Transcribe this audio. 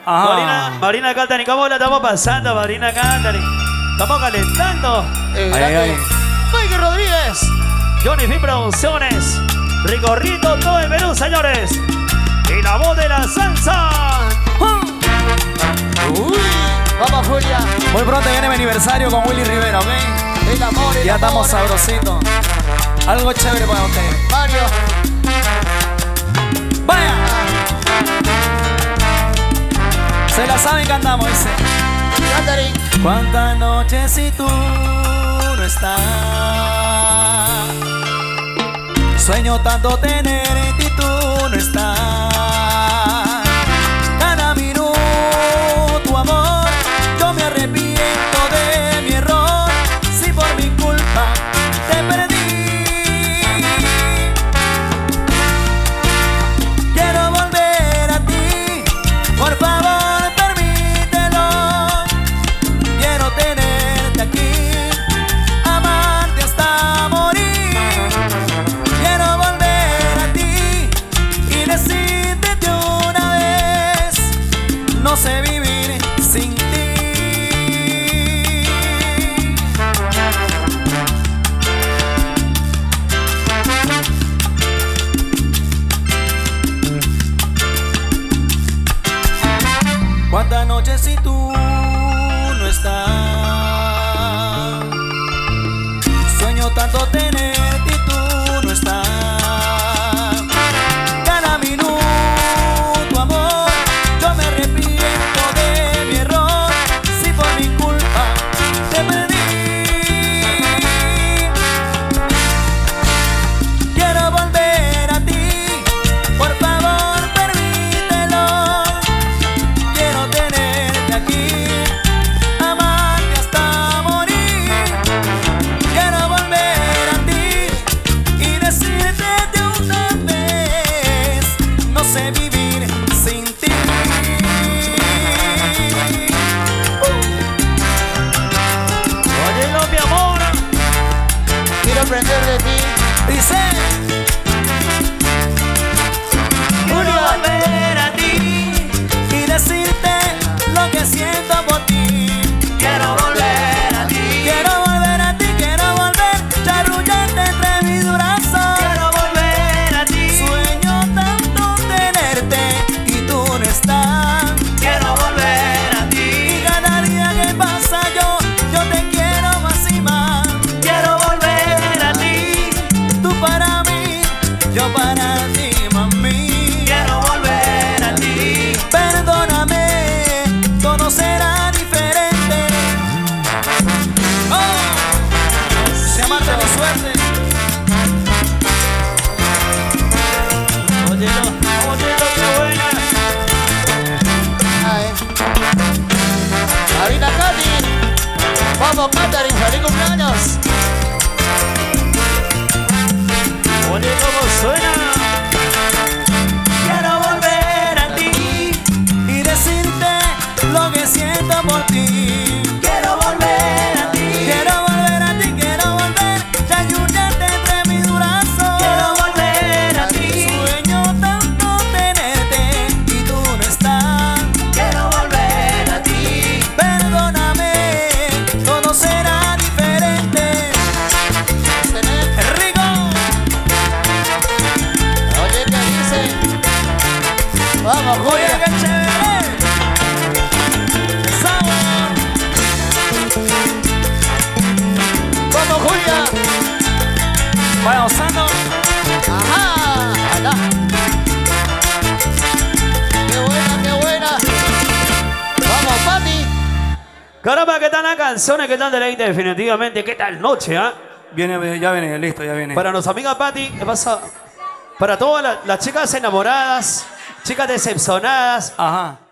Marina Catani, ¿cómo la estamos pasando, Marina Catani? Estamos calentando. Mike Rodríguez. Johnny Fin Producciones. Recorriendo todo el Perú, señores. Y la voz de la salsa. Uy, vamos, Julia. Muy pronto viene mi aniversario con Willy Rivera, ¿ok? El amor, ya estamos sabrositos. Algo chévere para ustedes. Mario. ¡Vaya! Se la saben, cantamos, dice. Catherine. ¿Cuántas noches si tú no estás? Sueño tanto tener en ti, tú no estás. Cada minuto, amor, yo me arrepiento de mi error. Si por mi culpa te perdí, quiero volver a ti, por favor permítelo. Quiero tenerte aquí, amarte hasta morir. Quiero volver a ti y decirte de una vez, no sé vivir sin ti. ¿Cuántas noches si tú no estás? Sueño tanto tenerte y tú no estás. Cada minuto, amor, yo me arrepiento de mi error. Si por mi culpa te perdí, quiero volver a ti, por favor permítelo. Quiero tenerte aquí, amarte hasta morir. Quiero volver a ti y decirte de una vez, no sé vivir sin ti. Óyelo, mi amor. Quiero aprender de ti. Dice, Quiero volver a ti. y decirte lo que siento por ti. Quiero volver a ti. Quiero volver a ti, quiero volver, arrullarte entre mis brazos. Quiero volver a ti. Sueño tanto tenerte y tú no estás. Quiero volver a Y ti. cada día que pasa yo te quiero más y más. Quiero volver a ti. Tú para mí, yo para ti, mami. Quiero volver a ti. Perdóname, todo será diferente. Oh, se amarte mi suerte. Óyelo, óyelo, qué buena. Ay. Marina Catherine. Vamos, Catherine, feliz cumpleaños. Oye cómo suena. Quiero volver a ti. Y decirte lo que siento por ti. Quiero volver a ti. Quiero volver a ti, quiero volver, te ayudarte entre mis brazos. Quiero volver a ti. Sueño tanto tenerte y tú no estás. Quiero volver a ti. Perdóname, todo será diferente. Tener. ¡Rico! Oye, ¿qué dice? Vamos, Oye, Julia. qué chévere. Sabor. Vamos, Julia. Vaya gozando. Ajá. Acá. Qué buena, qué buena. Vamos, Pati. Caramba, ¿qué tal las canciones? ¿Qué tal deleite? Definitivamente, ¿qué tal noche, ah? Viene, ya viene, listo, ya viene. Para nuestra amiga Pati, ¿qué pasa? Para todas las chicas enamoradas, chicas decepcionadas, Ajá.